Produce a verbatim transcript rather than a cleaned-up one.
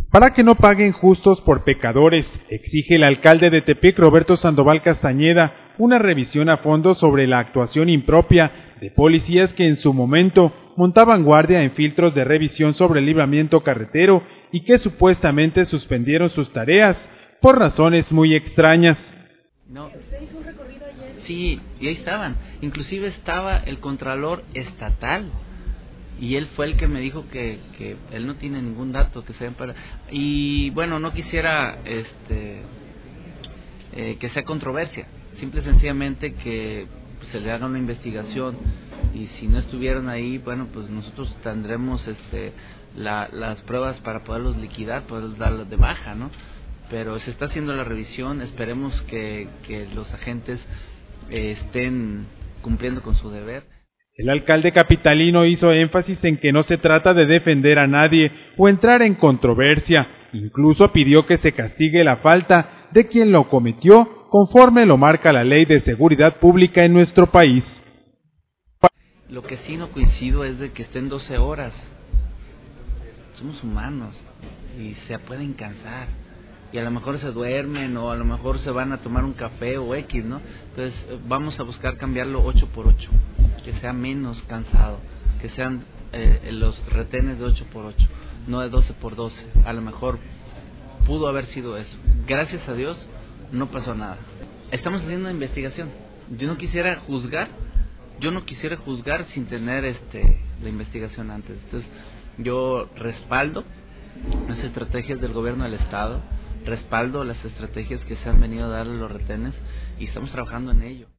Para que no paguen justos por pecadores, exige el alcalde de Tepic, Roberto Sandoval Castañeda, una revisión a fondo sobre la actuación impropia de policías que en su momento montaban guardia en filtros de revisión sobre el libramiento carretero y que supuestamente suspendieron sus tareas por razones muy extrañas. No. ¿Usted hizo un recorrido ayer? Sí, y ahí estaban. Inclusive estaba el contralor estatal. Y él fue el que me dijo que, que él no tiene ningún dato que sea para... Y bueno, no quisiera este eh, que sea controversia, simple y sencillamente que pues, se le haga una investigación, y si no estuvieron ahí, bueno, pues nosotros tendremos este la, las pruebas para poderlos liquidar, poderlos darlos de baja, ¿no? Pero se está haciendo la revisión, esperemos que, que los agentes eh, estén cumpliendo con su deber. El alcalde capitalino hizo énfasis en que no se trata de defender a nadie o entrar en controversia, incluso pidió que se castigue la falta de quien lo cometió conforme lo marca la Ley de Seguridad Pública en nuestro país. Lo que sí no coincido es de que estén doce horas, somos humanos y se pueden cansar. Y a lo mejor se duermen o a lo mejor se van a tomar un café o X, ¿no? Entonces vamos a buscar cambiarlo ocho por ocho, que sea menos cansado, que sean eh, los retenes de ocho por ocho, no de doce por doce. A lo mejor pudo haber sido eso. Gracias a Dios no pasó nada. Estamos haciendo una investigación. Yo no quisiera juzgar, yo no quisiera juzgar sin tener este la investigación antes. Entonces yo respaldo las estrategias del gobierno del estado, respaldo las estrategias que se han venido a dar a los retenes y estamos trabajando en ello.